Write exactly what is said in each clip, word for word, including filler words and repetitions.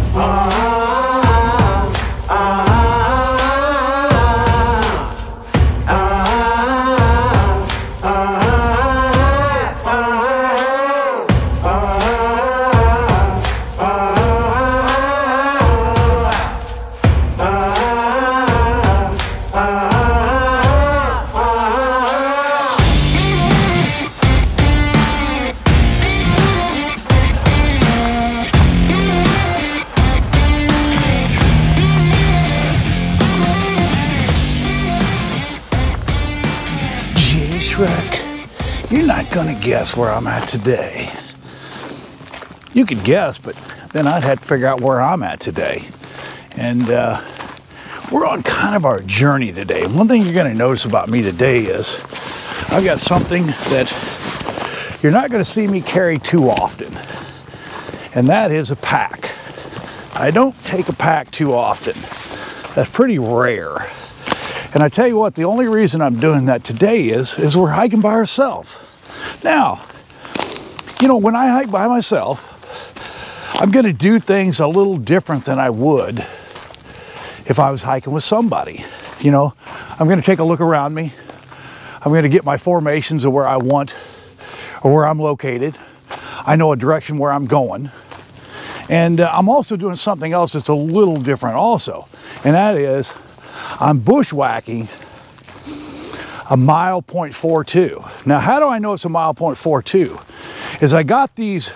You're not gonna guess where I'm at today. You could guess, but then I'd have to figure out where I'm at today. And uh, we're on kind of our journey today. One thing you're gonna notice about me today is I've got something that you're not gonna see me carry too often. And that is a pack. I don't take a pack too often. That's pretty rare. And I tell you what, the only reason I'm doing that today is, is we're hiking by ourselves. Now, you know, when I hike by myself, I'm gonna do things a little different than I would if I was hiking with somebody. You know, I'm gonna take a look around me. I'm gonna get my formations of where I want or where I'm located. I know a direction where I'm going. And uh, I'm also doing something else that's a little different also. And that is, I'm bushwhacking a mile point four two. Now, how do I know it's a mile point four two? Is I got these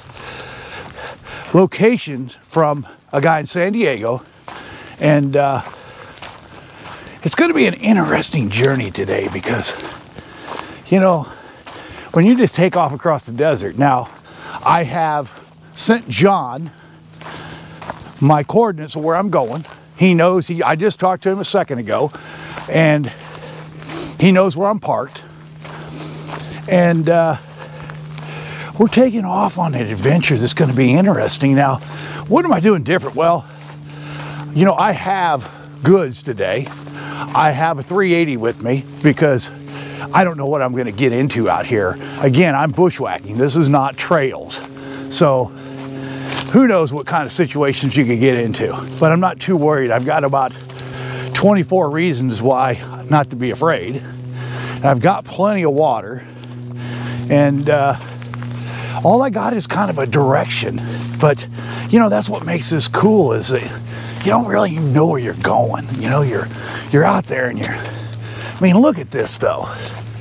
locations from a guy in San Diego, and uh, it's going to be an interesting journey today because, you know, when you just take off across the desert. Now, I have sent John my coordinates of where I'm going. He knows, he, I just talked to him a second ago, and he knows where I'm parked. And uh, we're taking off on an adventure that's going to be interesting. Now, what am I doing different? Well, you know, I have goods today. I have a three eighty with me because I don't know what I'm going to get into out here. Again, I'm bushwhacking. This is not trails. So who knows what kind of situations you could get into, but I'm not too worried. I've got about twenty-four reasons why not to be afraid. And I've got plenty of water, and uh, all I got is kind of a direction. But you know, that's what makes this cool, is that you don't really know where you're going. You know, you're you're out there and you're, I mean, look at this though.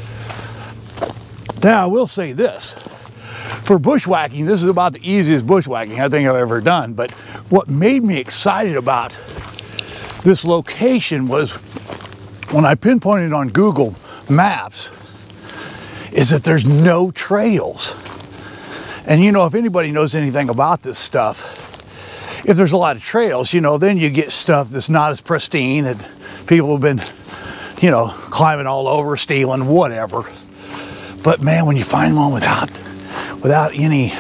Now I will say this. For bushwhacking, this is about the easiest bushwhacking I think I've ever done. But what made me excited about this location was when I pinpointed on Google Maps, is that there's no trails. And you know, if anybody knows anything about this stuff, if there's a lot of trails, you know, then you get stuff that's not as pristine, and people have been, you know, climbing all over, stealing, whatever. But man, when you find one without without any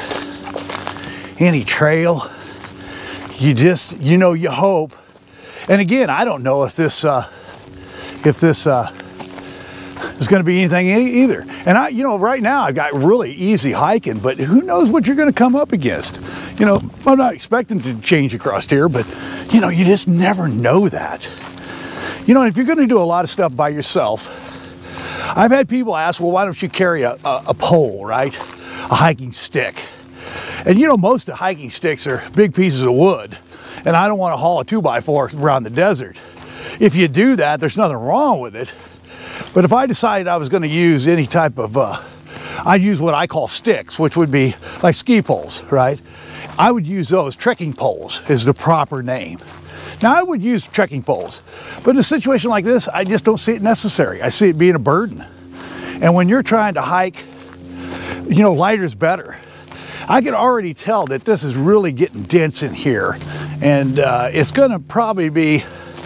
any trail, you just, you know, you hope. And again, I don't know if this uh if this uh is going to be anything either. And I, you know, right now I've got really easy hiking, but who knows what you're going to come up against. You know, I'm not expecting to change across here, but you know, you just never know that. You know, if you're going to do a lot of stuff by yourself, I've had people ask, well, why don't you carry a, a, a pole, right? A hiking stick. And you know, most of the hiking sticks are big pieces of wood, and I don't want to haul a two by four around the desert. If you do that, there's nothing wrong with it. But if I decided I was going to use any type of, uh, I'd use what I call sticks, which would be like ski poles, right? I would use those. Trekking poles is the proper name. Now, I would use trekking poles, but in a situation like this, I just don't see it necessary. I see it being a burden. And when you're trying to hike, you know, lighter's better. I can already tell that this is really getting dense in here, and uh, it's going to probably be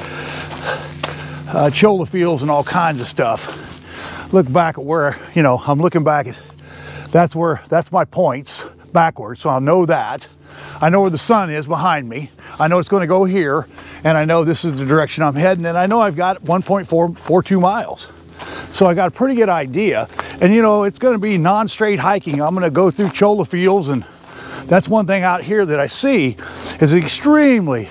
uh, cholla fields and all kinds of stuff. Look back at where, you know, I'm looking back at, that's where, that's my points backwards, so I'll know that. I know where the sun is behind me. I know it's going to go here, and I know this is the direction I'm heading, and I know I've got one point four four two miles. So I got a pretty good idea. And you know, it's going to be non-straight hiking. I'm going to go through cholla fields and That's one thing out here that I see is extremely.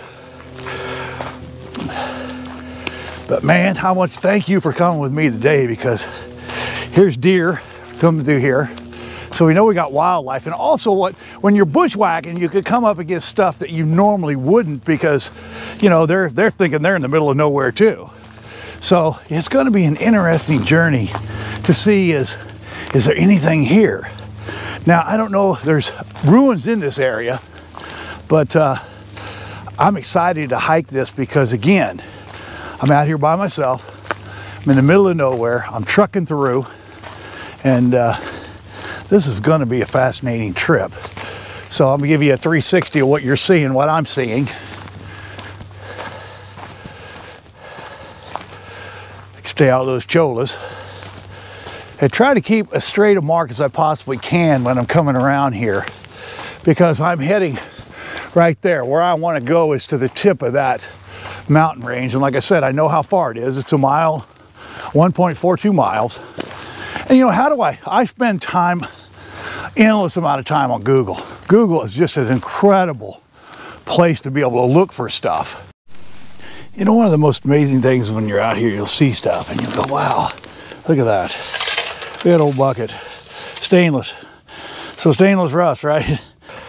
But man, I want to thank you for coming with me today, because here's deer coming through here. So we know we got wildlife. And also, what when you're bushwhacking, you could come up against stuff that you normally wouldn't, because, you know, they're, they're thinking they're in the middle of nowhere too. So it's going to be an interesting journey to see is, is there anything here? Now, I don't know, there's ruins in this area, but uh, I'm excited to hike this because, again, I'm out here by myself. I'm in the middle of nowhere. I'm trucking through, and uh, this is going to be a fascinating trip. So I'm going to give you a three sixty of what you're seeing, what I'm seeing. Stay out of those cholas. I try to keep as straight a mark as I possibly can when I'm coming around here, because I'm heading right there. Where I want to go is to the tip of that mountain range, and like I said, I know how far it is. It's a mile, one point four two miles. And you know, how do I I spend time, endless amount of time on Google. Google is just an incredible place to be able to look for stuff. You know, one of the most amazing things when you're out here, you'll see stuff and you'll go, wow, look at that. Look at that old bucket. Stainless. So stainless rust, right?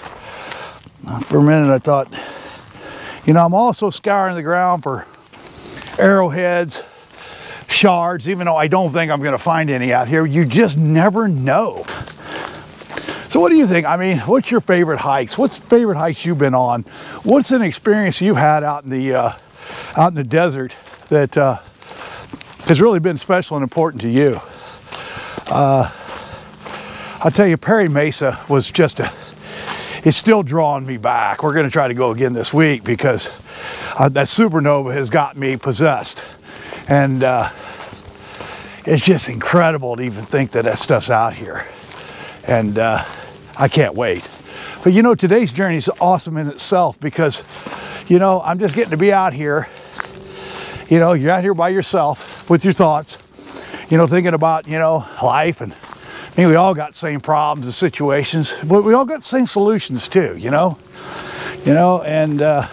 For a minute I thought, you know, I'm also scouring the ground for arrowheads, shards, even though I don't think I'm going to find any out here. You just never know. So what do you think? I mean, what's your favorite hikes? What's favorite hikes you've been on? What's an experience you've had out in the uh, out in the desert that uh, has really been special and important to you? Uh, I'll tell you, Perry Mesa was just a, it's still drawing me back. We're going to try to go again this week because uh, that supernova has got me possessed. And uh, it's just incredible to even think that that stuff's out here. And uh, I can't wait. But you know, today's journey is awesome in itself because, you know, I'm just getting to be out here. You know, you're out here by yourself with your thoughts, you know, thinking about, you know, life. And I mean, we all got the same problems and situations, but we all got the same solutions too, you know, you know, and, uh,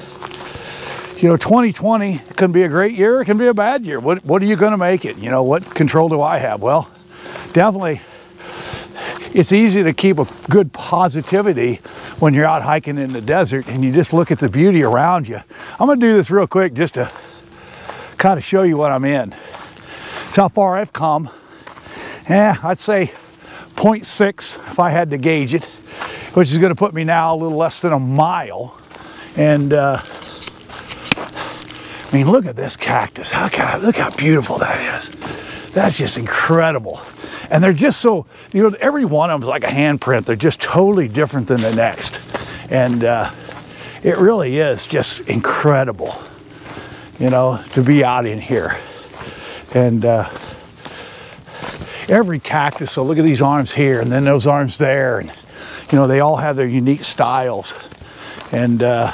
you know, twenty twenty can be a great year. It can be a bad year. What, what are you going to make it? You know, what control do I have? Well, definitely it's easy to keep a good positivity when you're out hiking in the desert and you just look at the beauty around you. I'm going to do this real quick just to kind of show you what I'm in. It's how far I've come. Yeah, I'd say zero point six if I had to gauge it, which is going to put me now a little less than a mile. And uh, I mean, look at this cactus. How, look how beautiful that is. That's just incredible. And they're just so, you know, every one of them is like a handprint. They're just totally different than the next. And uh, it really is just incredible, you know, to be out in here. And uh, every cactus, so look at these arms here and then those arms there. And, you know, they all have their unique styles. And uh,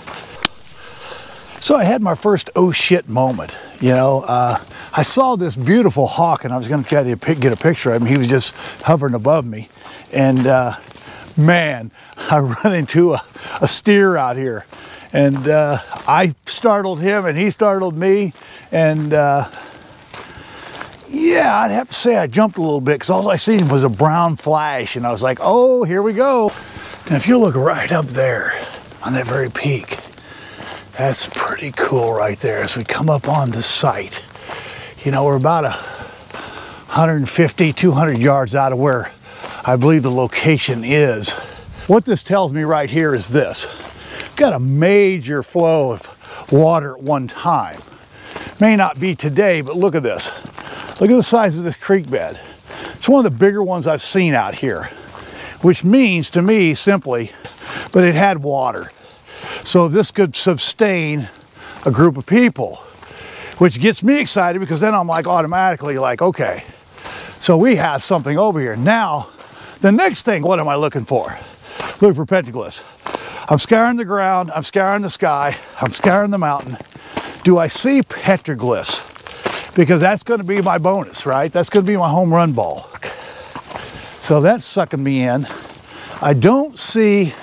so I had my first oh shit moment, you know. Uh, I saw this beautiful hawk and I was going to try to get a picture of him. He was just hovering above me. And uh, man, I run into a, a steer out here. And uh, I startled him and he startled me. And uh, yeah, I'd have to say I jumped a little bit because all I seen was a brown flash. And I was like, oh, here we go. And if you look right up there on that very peak, that's pretty cool right there as we come up on the site. You know, we're about a one fifty, two hundred yards out of where I believe the location is. What this tells me right here is this. Got a major flow of water at one time. May not be today, but look at this. Look at the size of this creek bed. It's one of the bigger ones I've seen out here, which means to me simply, but it had water. So this could sustain a group of people, which gets me excited because then I'm like automatically like, okay, so we have something over here. Now, the next thing, what am I looking for? Looking for petroglyphs. I'm scouring the ground, I'm scouring the sky, I'm scouring the mountain. Do I see petroglyphs? Because that's going to be my bonus, right? That's going to be my home run ball. So that's sucking me in. I don't see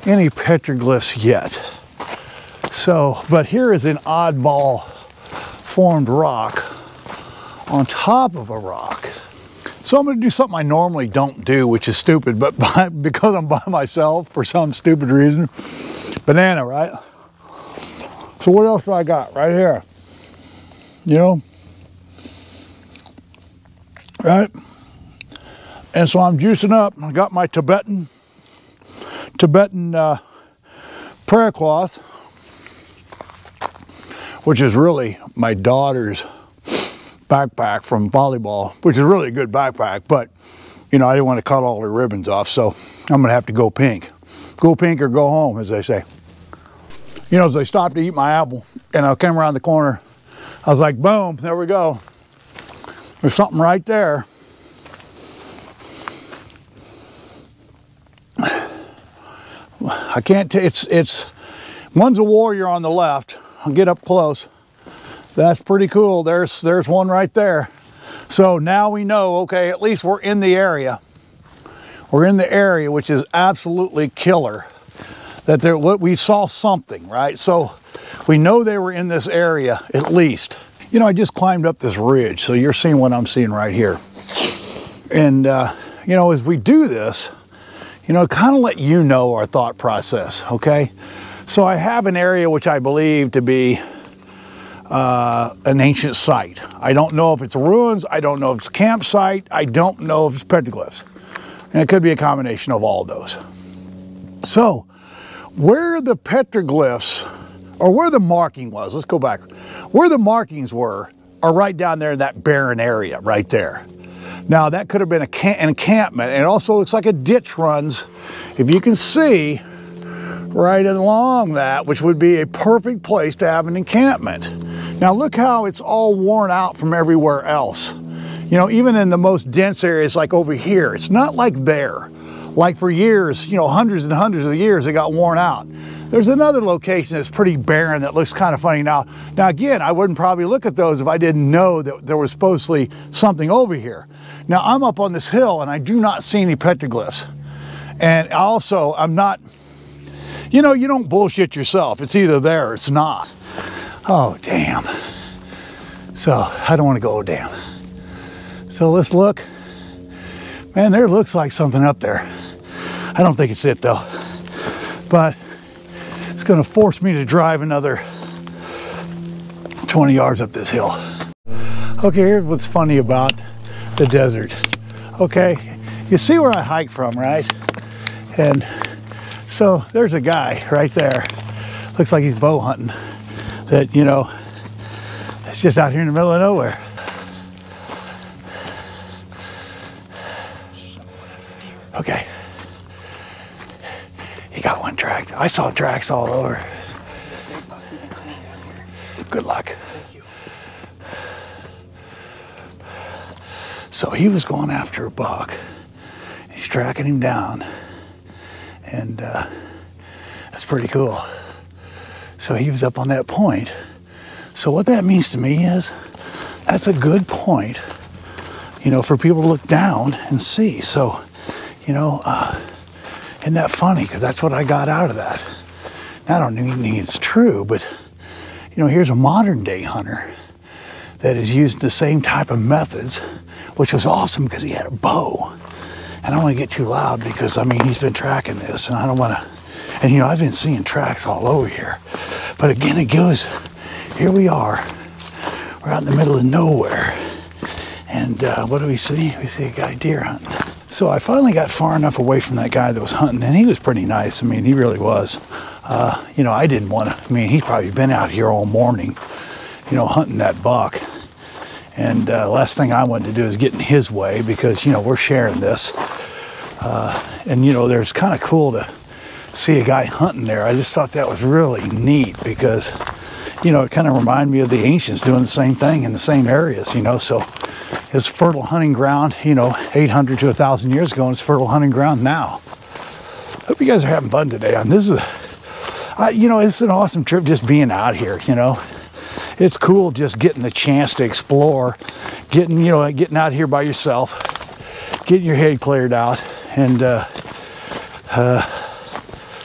any petroglyphs yet. So, but here is an oddball formed rock on top of a rock. So I'm going to do something I normally don't do, which is stupid, but by, because I'm by myself for some stupid reason. Banana, right? So what else do I got right here? You know? Right? And so I'm juicing up. I got my Tibetan, Tibetan uh, prayer cloth, which is really my daughter's backpack from volleyball, which is really a good backpack, but you know, I didn't want to cut all the ribbons off, so I'm gonna have to go pink. Go pink or go home, as they say. You know, as I stopped to eat my apple and I came around the corner, I was like, boom, there we go. There's something right there. I can't tell, it's, it's, one's a warrior on the left. I'll get up close. That's pretty cool. There's, there's one right there. So now we know, okay, at least we're in the area. We're in the area, which is absolutely killer. That there, we saw something, right? So we know they were in this area at least. You know, I just climbed up this ridge, so you're seeing what I'm seeing right here. And, uh, you know, as we do this, you know, kind of let you know our thought process, okay? So I have an area which I believe to be uh, an ancient site. I don't know if it's ruins, I don't know if it's a campsite, I don't know if it's petroglyphs. And it could be a combination of all of those. So, where the petroglyphs, or where the marking was, let's go back. Where the markings were, are right down there in that barren area, right there. Now, that could have been a camp, an encampment, and it also looks like a ditch runs, if you can see, right along that, which would be a perfect place to have an encampment. Now look how it's all worn out from everywhere else. You know, even in the most dense areas like over here, it's not like there. Like for years, you know, hundreds and hundreds of years, it got worn out. There's another location that's pretty barren that looks kind of funny now. Now again, I wouldn't probably look at those if I didn't know that there was supposedly something over here. Now I'm up on this hill and I do not see any petroglyphs. And also, I'm not, you know, you don't bullshit yourself. It's either there or it's not. Oh, damn. So, I don't want to go, oh, damn. So let's look. Man, there looks like something up there. I don't think it's it, though. But it's going to force me to drive another twenty yards up this hill. Okay, here's what's funny about the desert. Okay, you see where I hike from, right? And so there's a guy right there. Looks like he's bow hunting. That, you know, it's just out here in the middle of nowhere. Okay. He got one track. I saw tracks all over. Good luck. So he was going after a buck. He's tracking him down. And uh, that's pretty cool. So he was up on that point. So what that means to me is that's a good point, you know, for people to look down and see. So, you know, uh, isn't that funny? Because that's what I got out of that. Now, I don't mean it's true, but, you know, here's a modern day hunter that is using the same type of methods, which was awesome because he had a bow. And I don't want to get too loud because, I mean, he's been tracking this and I don't want to, and you know, I've been seeing tracks all over here. But again, it goes, here we are. We're out in the middle of nowhere. And uh, what do we see? We see a guy deer hunting. So I finally got far enough away from that guy that was hunting, and he was pretty nice. I mean, he really was. Uh, you know, I didn't want to, I mean, he's probably been out here all morning, you know, hunting that buck. And uh, last thing I wanted to do is get in his way because, you know, we're sharing this. Uh, and, you know, there's kind of cool to see a guy hunting there. I just thought that was really neat because, you know, it kind of reminded me of the ancients doing the same thing in the same areas, you know. So it's fertile hunting ground, you know, eight hundred to one thousand years ago, and it's fertile hunting ground now. Hope you guys are having fun today. And this is, I, you know, it's an awesome trip just being out here, you know. It's cool just getting the chance to explore, getting, you know, getting out here by yourself, getting your head cleared out, and uh, uh,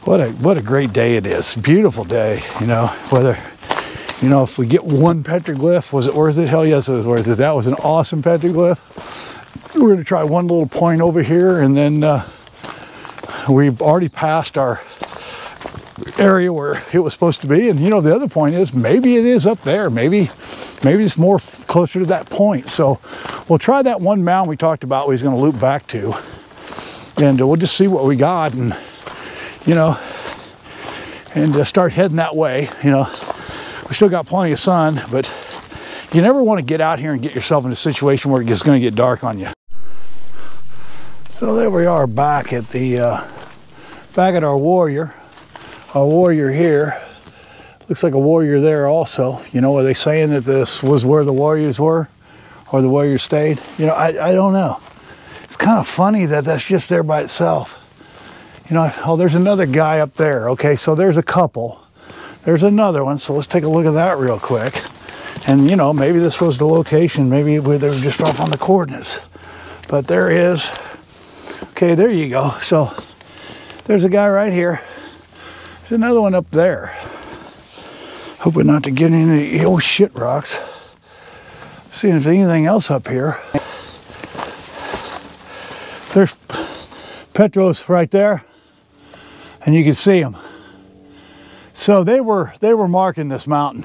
What a, what a great day it is. Beautiful day, you know, whether, you know, if we get one petroglyph, was it worth it? Hell yes, it was worth it. That was an awesome petroglyph. We're going to try one little point over here, and then uh, we've already passed our area where it was supposed to be. And you know, the other point is maybe it is up there. Maybe, maybe it's more closer to that point. So we'll try that one mound we talked about. We're going to loop back to, and uh, we'll just see what we got, and you know, and uh, start heading that way. You know, we still got plenty of sun, but you never want to get out here and get yourself in a situation where it's going to get dark on you. So there we are, back at the uh, back at our warrior. Our warrior here. Looks like a warrior there also. You know, are they saying that this was where the warriors were, or the warriors stayed? You know, I, I don't know. It's kind of funny that that's just there by itself. You know, oh, there's another guy up there. Okay, so there's a couple. There's another one, so let's take a look at that real quick. And, you know, maybe this was the location. Maybe they were just off on the coordinates. But there is. Okay, there you go. So there's a guy right here. There's another one up there. Hoping not to get any old shit rocks. Seeing if there's anything else up here. There's Petros right there, and you can see them. So they were they were marking this mountain.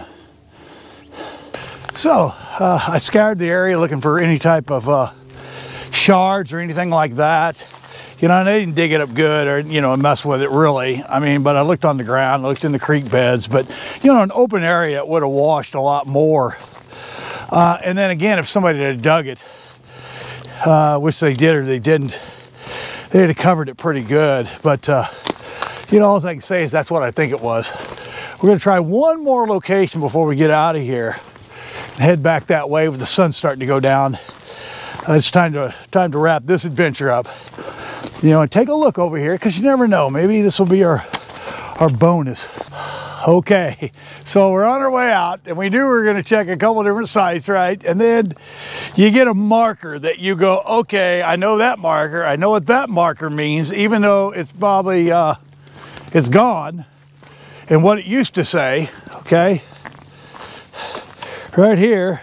So uh, I scoured the area looking for any type of uh, shards or anything like that. You know, and I didn't dig it up good or, you know, mess with it really. I mean, but I looked on the ground, looked in the creek beds, but, you know, an open area, it would have washed a lot more. Uh, and then again, if somebody had dug it, uh, which they did or they didn't, they'd have covered it pretty good. But, uh, you know, all I can say is that's what I think it was. We're going to try one more location before we get out of here and head back that way with the sun starting to go down. Uh, it's time to, time to wrap this adventure up. You know, and take a look over here, because you never know. Maybe this will be our, our bonus. Okay, so we're on our way out, and we knew we were going to check a couple different sites, right? And then you get a marker that you go, okay, I know that marker. I know what that marker means, even though it's probably, uh, it's gone. And what it used to say, okay, right here.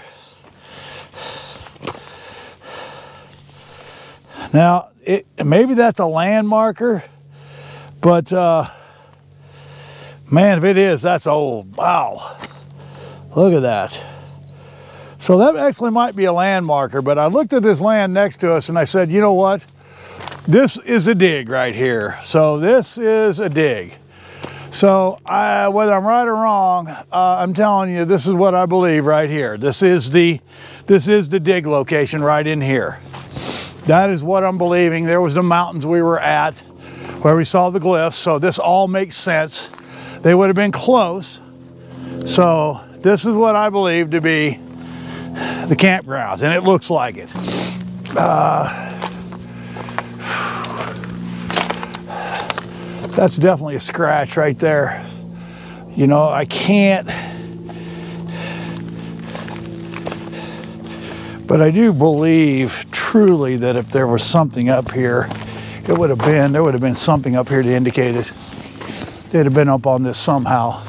Now, it, maybe that's a land marker, but uh, man, if it is, that's old. Wow, look at that. So that actually might be a land marker, but I looked at this land next to us and I said, you know what? This is a dig right here. So this is a dig. So I, whether I'm right or wrong, uh, I'm telling you, this is what I believe right here. This is the, this is the dig location right in here. That is what I'm believing. There was the mountains we were at where we saw the glyphs, so this all makes sense. They would have been close. So this is what I believe to be the campgrounds, and it looks like it. Uh, that's definitely a scratch right there. You know, I can't, but I do believe truly that if there was something up here, it would have been, there would have been something up here to indicate it. They'd have been up on this somehow.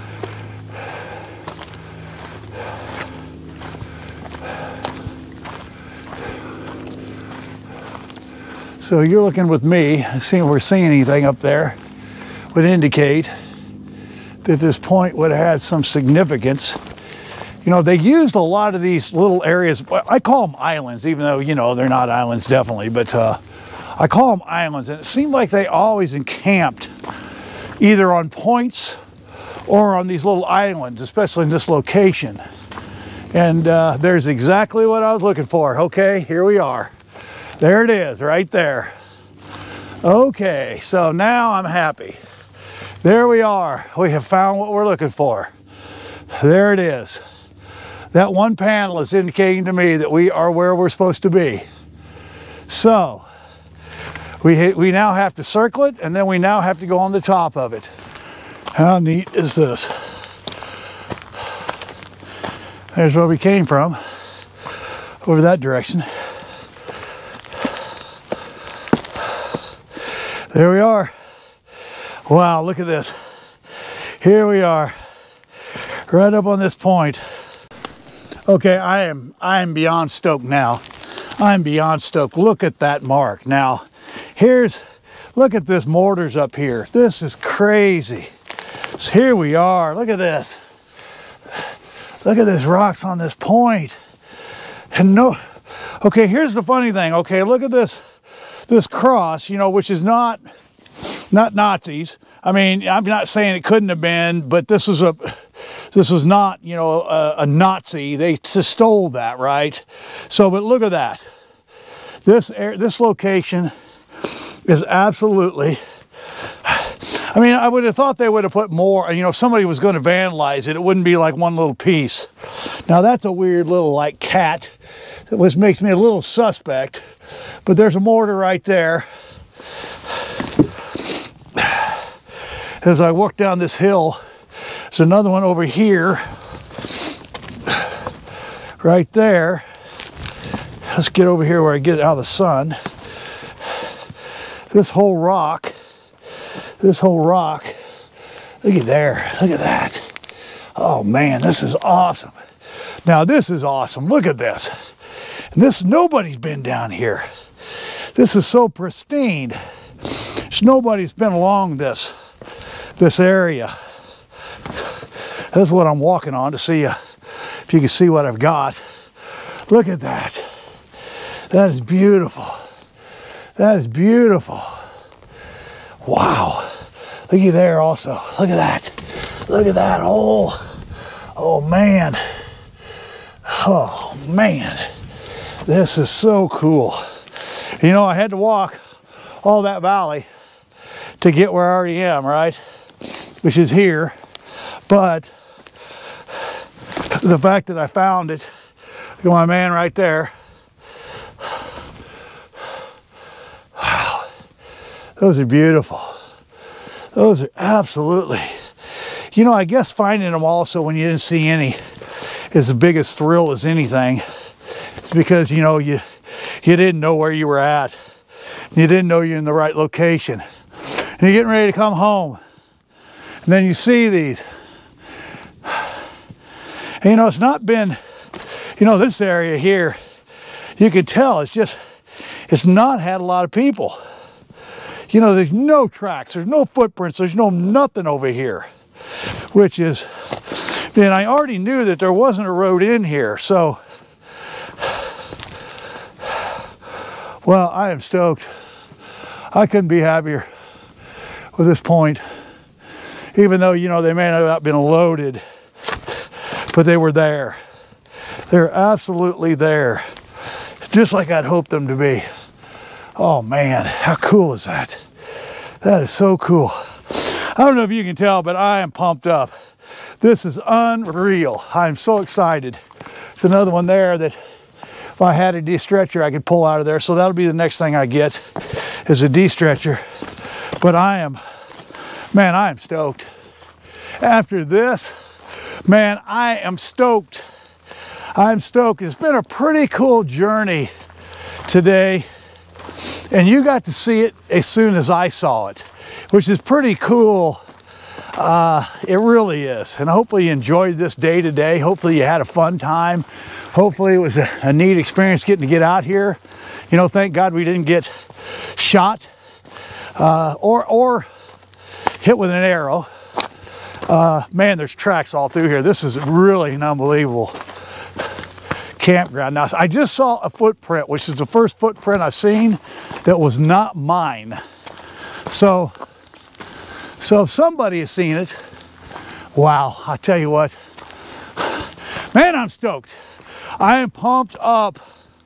So you're looking with me, seeing if we're seeing anything up there, would indicate that this point would have had some significance. You know, they used a lot of these little areas. I call them islands, even though, you know, they're not islands, definitely. But uh, I call them islands. And it seemed like they always encamped either on points or on these little islands, especially in this location. And uh, there's exactly what I was looking for. Okay, here we are. There it is, right there. Okay, so now I'm happy. There we are. We have found what we're looking for. There it is. That one panel is indicating to me that we are where we're supposed to be. So we, we now have to circle it, and then we now have to go on the top of it. How neat is this? There's where we came from, over that direction. There we are. Wow, look at this. Here we are, right up on this point. Okay, I am I am beyond stoked now. I'm beyond stoked. Look at that mark. Now, here's, look at this mortars up here. This is crazy. So here we are. Look at this. Look at this rocks on this point. And no, okay, here's the funny thing. Okay, look at this, this cross, you know, which is not, not Nazis. I mean, I'm not saying it couldn't have been, but this was a, this was not, you know, a, a Nazi. They stole that, right? So, but look at that. This, this location is absolutely, I mean, I would have thought they would have put more, you know, if somebody was going to vandalize it, it wouldn't be like one little piece. Now that's a weird little like cat, which makes me a little suspect, but there's a mortar right there. As I walk down this hill, there's another one over here, right there. Let's get over here where I get out of the sun. This whole rock, this whole rock, look at there, look at that. Oh man, this is awesome. Now this is awesome, look at this. This, nobody's been down here. This is so pristine. There's nobody's been along this, this area. That's what I'm walking on to see uh, if you can see what I've got. Look at that. That is beautiful. That is beautiful. Wow. Looky there also. Look at that. Look at that hole. Oh man. Oh man. This is so cool. You know, I had to walk all that valley to get where I already am, right? Which is here. But the fact that I found it, look at my man right there. Wow. Those are beautiful. Those are absolutely, you know, I guess finding them also when you didn't see any is the biggest thrill as anything. It's because, you know, you, you didn't know where you were at. You didn't know you're in the right location. And you're getting ready to come home. And then you see these. And, you know, it's not been, you know, this area here, you can tell it's just, it's not had a lot of people. You know, there's no tracks, there's no footprints, there's no nothing over here, which is, and I already knew that there wasn't a road in here, so, well, I am stoked. I couldn't be happier with this point, even though, you know, they may not have been loaded, but they were there. They're absolutely there, just like I'd hoped them to be. Oh man, how cool is that? That is so cool. I don't know if you can tell, but I am pumped up. This is unreal. I'm so excited. There's another one there that if I had a de-stretcher, I could pull out of there. So that'll be the next thing I get is a de-stretcher. But I am, man, I am stoked. After this, man, I am stoked. I'm stoked. It's been a pretty cool journey today. And you got to see it as soon as I saw it, which is pretty cool. Uh, it really is. And hopefully you enjoyed this day today. Hopefully you had a fun time. Hopefully it was a, a neat experience getting to get out here. You know, thank God we didn't get shot uh, or, or hit with an arrow. Uh, man, there's tracks all through here. This is really an unbelievable campground. Now, I just saw a footprint, which is the first footprint I've seen that was not mine. So, so if somebody has seen it, wow, I tell you what, man, I'm stoked. I am pumped up.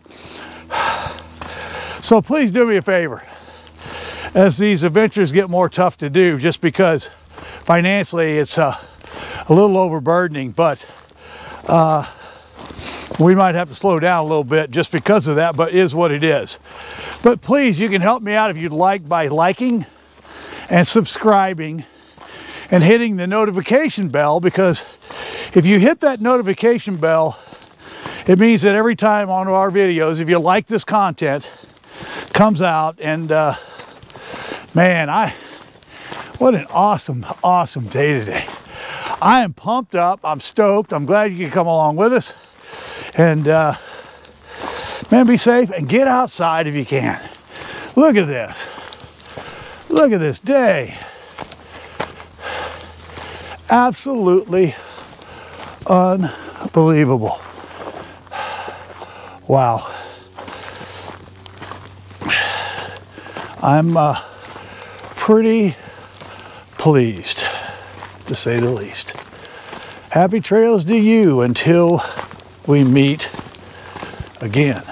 So please do me a favor as these adventures get more tough to do, just because financially it's uh, a little overburdening, but uh, we might have to slow down a little bit just because of that, but it is what it is. But please, you can help me out if you'd like by liking and subscribing and hitting the notification bell, because if you hit that notification bell, it means that every time on our videos, if you like this content, comes out, and uh, man, I, What an awesome, awesome day today. I am pumped up. I'm stoked. I'm glad you could come along with us. And uh, man, be safe and get outside if you can. Look at this. Look at this day. Absolutely unbelievable. Wow. I'm uh, pretty pleased, to say the least. Happy trails to you until we meet again.